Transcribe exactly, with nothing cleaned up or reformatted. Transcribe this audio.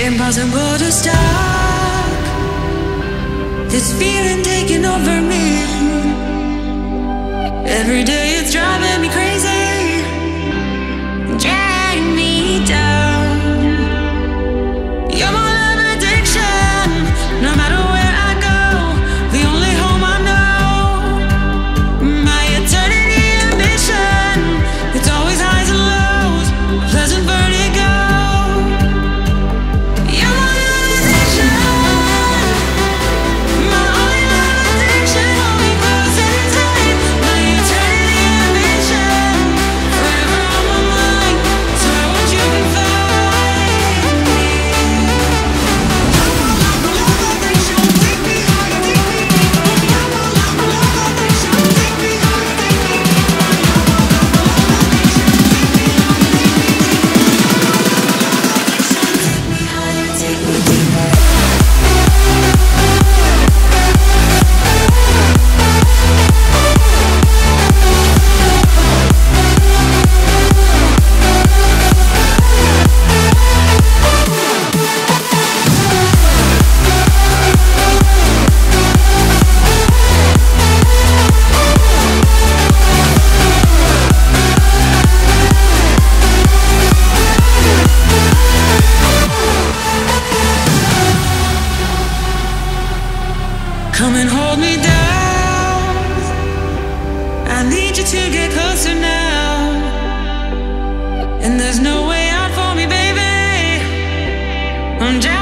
Impossible to stop this feeling taking over me. Every day it's driving me crazy, dragging me down. You're my love addiction. No matter where I go, the only home I know. My eternity ambition. It's always highs and lows, a pleasant vertigo. Come and hold me down. I need you to get closer now. And there's no way out for me, baby. I'm drowning.